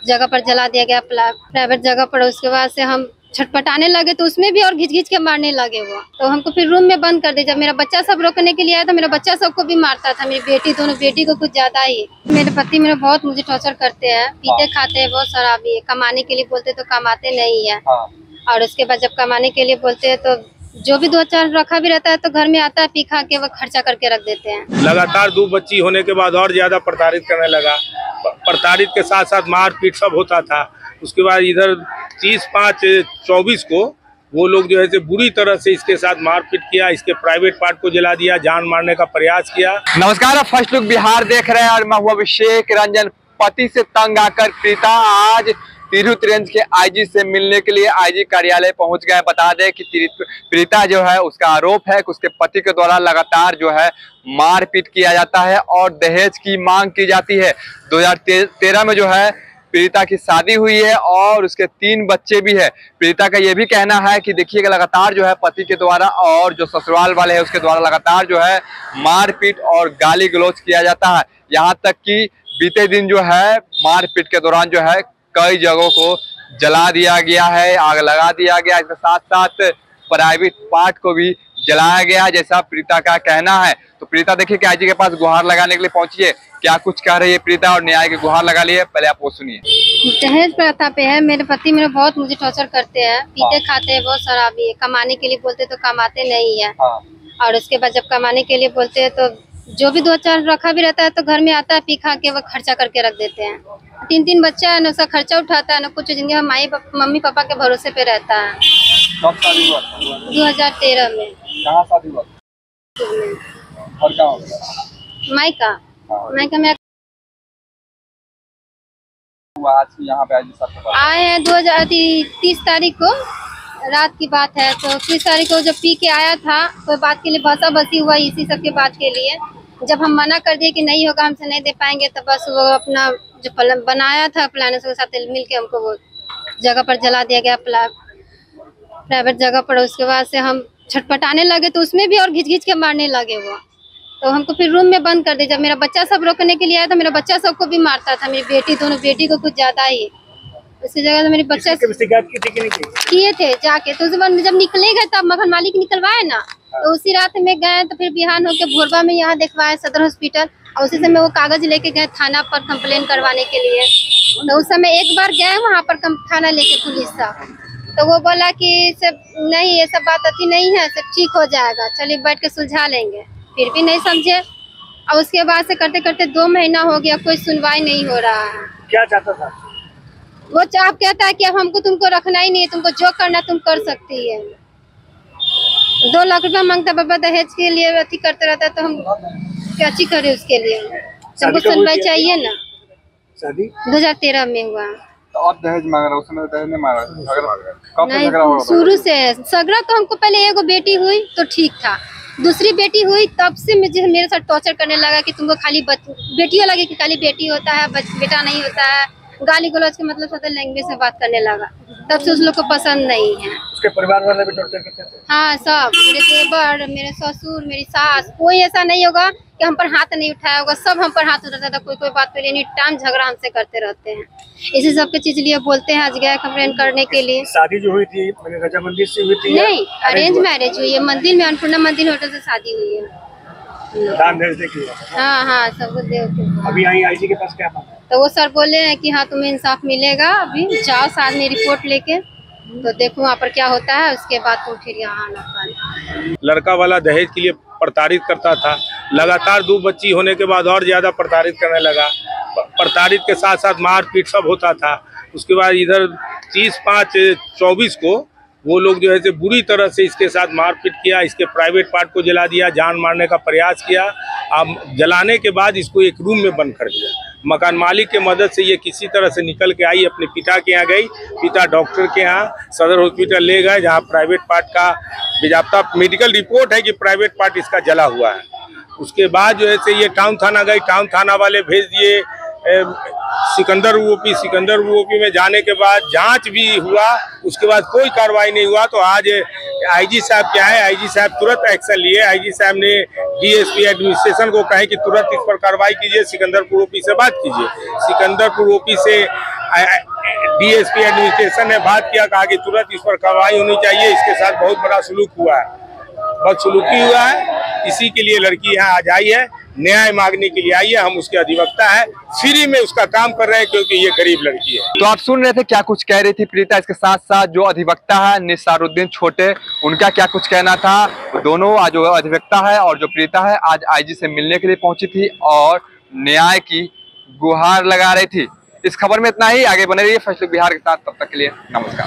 जगह पर जला दिया गया, प्राइवेट जगह पर। उसके बाद से हम छटपटाने लगे तो उसमें भी और घिच घिच के मारने लगे वो। तो हमको फिर रूम में बंद कर दिया। जब मेरा बच्चा सब रोकने के लिए आया तो मेरा बच्चा सबको भी मारता था, मेरी बेटी, दोनों बेटी को कुछ ज्यादा ही। मेरे पति मेरे बहुत मुझे टॉर्चर करते हैं, पीते खाते हैं, बहुत शराबी है। कमाने के लिए बोलते तो कमाते नहीं है, और उसके बाद जब कमाने के लिए बोलते हैं तो जो भी 2-4 रखा भी रहता है तो घर में आता है, पी खा के वो खर्चा करके रख देते हैं। लगातार 2 बच्ची होने के बाद और ज्यादा प्रताड़ित करने लगा। प्रताड़ित के साथ साथ मारपीट सब होता था। उसके बाद इधर 30/5/24 को वो लोग जो है बुरी तरह से इसके साथ मारपीट किया, इसके प्राइवेट पार्ट को जला दिया, जान मारने का प्रयास किया। नमस्कार, आप फर्स्ट लुक बिहार देख रहे हैं और मैं हूं अभिषेक रंजन। पति से तंग आकर प्रीता आज तिरहुत रेंज के आईजी से मिलने के लिए आईजी कार्यालय पहुंच गए। बता दें कि प्रीता जो है उसका आरोप है कि उसके पति के द्वारा लगातार जो है मारपीट किया जाता है और दहेज की मांग की जाती है। 2013 में जो है प्रीता की शादी हुई है और उसके 3 बच्चे भी है। प्रीता का ये भी कहना है कि देखिएगा लगातार जो है पति के द्वारा और जो ससुराल वाले हैं उसके द्वारा लगातार जो है मारपीट और गाली गलौज किया जाता है। यहाँ तक कि बीते दिन जो है मारपीट के दौरान जो है कई जगहों को जला दिया गया है, आग लगा दिया गया। इसके साथ साथ प्राइवेट पार्ट को भी जलाया गया, जैसा प्रीता का कहना है। तो प्रीता देखिए कि आईजी के पास गुहार लगाने के लिए पहुंची है। क्या कुछ कह रही है प्रीता और न्याय की गुहार लगा ली है, पहले आप वो सुनिए। दहेज प्रथा पे है। मेरे पति मेरे बहुत मुझे टॉर्चर करते हैं, पीते खाते हैं, बहुत शराबी है। कमाने के लिए बोलते तो कमाते नहीं है, और उसके बाद जब कमाने के लिए बोलते हैं तो जो भी 2-4 रखा भी रहता है तो घर में आता है, पी खा के वो खर्चा करके रख देते हैं। 3 बच्चा है, ना उसका खर्चा उठाता है, ना कुछ जिंदगी में मम्मी पापा के भरोसे पे रहता है। कब शादी हुआ? 2013 में। कहाँ शादी हुआ? और कहाँ मायका में आज यहाँ पे आईजी साहब आए हैं 2030 तारीख को रात की बात है। तो 30 तारीख को जब पी के आया था कोई बात के लिए भाषा बसी हुआ इसी सब के बात के लिए। जब हम मना कर दिए कि नहीं होगा, हमसे नहीं दे पाएंगे, तो बस वो अपना जो बनाया था प्लान के साथ मिल के हमको वो जगह पर जला दिया गया, प्राइवेट जगह पर। उसके बाद से हम छटपटाने लगे तो उसमें भी और घिच घिच के मारने लगे वो। तो हमको फिर रूम में बंद कर दिया। जब मेरा बच्चा सब रोकने के लिए आया तो मेरा बच्चा सबको भी मारता था, मेरी बेटी, दोनों बेटी को कुछ ज्यादा ही। उसकी जगह तो मेरे बच्चा किए थे जाके। तो जब निकले गए तब मकान मालिक निकलवाए ना, तो उसी रात में गए। तो फिर बिहान होके भोरबा में यहाँ दिखवाए सदर हॉस्पिटल, और उसी समय वो कागज लेके गए थाना पर कंप्लेन करवाने के लिए। तो उस समय एक बार गए वहाँ पर थाना लेके पुलिस था, तो वो बोला कि सब नहीं, ये सब बात अति नहीं है, सब ठीक हो जाएगा, चलिए बैठ के सुलझा लेंगे। फिर भी नहीं समझे, और उसके बाद से करते करते 2 महीना हो गया, कोई सुनवाई नहीं हो रहा है। क्या चाहता था वो? आप कहता है कि अब हमको तुमको रखना ही नहीं है, तुमको जो करना तुम कर सकती है। 2 लाख रुपया मांगता बाबा दहेज के लिए, अति करते रहता है। तो हम क्या अच्छी करे उसके लिए, सबको सुनवाई चाहिए ना। शादी 2013 में हुआ। तो आप दहेज मांग रहे हो, उसमें दहेज नहीं मांग रहे? नहीं, शुरू से सगरा तो हमको पहले एगो बेटी हुई तो ठीक था, दूसरी बेटी हुई तब से मुझे मेरे साथ टॉर्चर करने लगा कि तुमको खाली बेटियों लगे कि खाली बेटी होता है, बेटा नहीं होता है। गाली गलौज के मतलब होता है, लैंग्वेज से बात करने लगा। तब से उस लोग को पसंद नहीं है। उसके परिवार वाले भी टॉर्चर करते थे? हाँ, सब, मेरे देवर, मेरे ससुर, मेरी सास, कोई ऐसा नहीं होगा कि हम पर हाथ नहीं उठाया होगा। सब हम पर हाथ उठाता था, कोई बात पे एनी टाइम झगड़ा हमसे करते रहते हैं। इसी सब की चीज लिए बोलते हैं। आज गए कंप्लेन करने के लिए। शादी जो हुई थी मैंने रजामंदी से हुई थी? नहीं, अरेंज मैरिज हुई है। मंदिर में, अन्नपूर्णा मंदिर होटल से शादी हुई है। दान दहेज दे के? हाँ, सब कुछ दे के। अभी आई आईजी के पास क्या मांगा? तो वो सर बोले हैं कि हाँ तुम्हें इंसाफ मिलेगा, अभी जाओ साथ में रिपोर्ट लेके, तो देखो वहाँ पर क्या होता है, उसके बाद तुम फिर यहाँ आना पाए। लड़का वाला दहेज के लिए प्रताड़ित करता था। लगातार 2 बच्ची होने के बाद और ज्यादा प्रताड़ित करने लगा। प्रताड़ित के साथ साथ मारपीट सब होता था। उसके बाद इधर 30/5/24 को वो लोग जो है बुरी तरह से इसके साथ मारपीट किया, इसके प्राइवेट पार्ट को जला दिया, जान मारने का प्रयास किया। अब जलाने के बाद इसको एक रूम में बंद कर दिया। मकान मालिक के मदद से ये किसी तरह से निकल के आई, अपने पिता के यहाँ गई। पिता डॉक्टर के यहाँ सदर हॉस्पिटल ले गए, जहाँ प्राइवेट पार्ट का बाकायदा मेडिकल रिपोर्ट है कि प्राइवेट पार्ट इसका जला हुआ है। उसके बाद जो है ये टाउन थाना गई, टाउन थाना वाले भेज दिए सिकंदर ओपी में। जाने के बाद जांच भी हुआ, उसके बाद कोई कार्रवाई नहीं हुआ। तो आज आईजी साहब क्या है, आईजी साहब तुरंत एक्शन लिए। आईजी साहब ने डीएसपी एडमिनिस्ट्रेशन को कहे कि तुरंत इस पर कार्रवाई कीजिए, सिकंदरपुर ओपी से बात कीजिए। सिकंदरपुर ओपी से डीएसपी एडमिनिस्ट्रेशन ने बात किया, कहा कि तुरंत इस पर कार्रवाई होनी चाहिए, इसके साथ बहुत बड़ा सलूक हुआ है, बदसलूकी हुआ है। इसी के लिए लड़की यहाँ आज आई है, न्याय मांगने के लिए आई है। हम उसके अधिवक्ता है, फ्री में उसका काम कर रहे हैं क्योंकि ये गरीब लड़की है। तो आप सुन रहे थे क्या कुछ कह रही थी प्रीता। इसके साथ साथ जो अधिवक्ता है निसारुद्दीन छोटे, उनका क्या कुछ कहना था। दोनों आज जो अधिवक्ता है और जो प्रीता है आज आईजी से मिलने के लिए पहुंची थी और न्याय की गुहार लगा रही थी। इस खबर में इतना ही। आगे बने रहिए फैसले बिहार के साथ। तब तक के लिए नमस्कार।